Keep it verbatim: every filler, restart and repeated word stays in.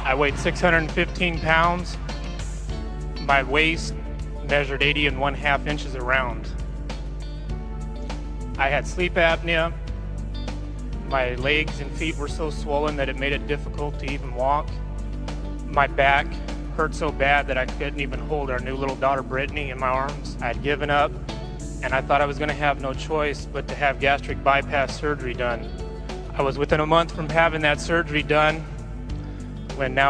I weighed six hundred fifteen pounds. My waist measured eighty and one half inches around. I had sleep apnea. My legs and feet were so swollen that it made it difficult to even walk. My back hurt so bad that I couldn't even hold our new little daughter Brittany in my arms. I had given up, and I thought I was going to have no choice but to have gastric bypass surgery done. I was within a month from having that surgery done when now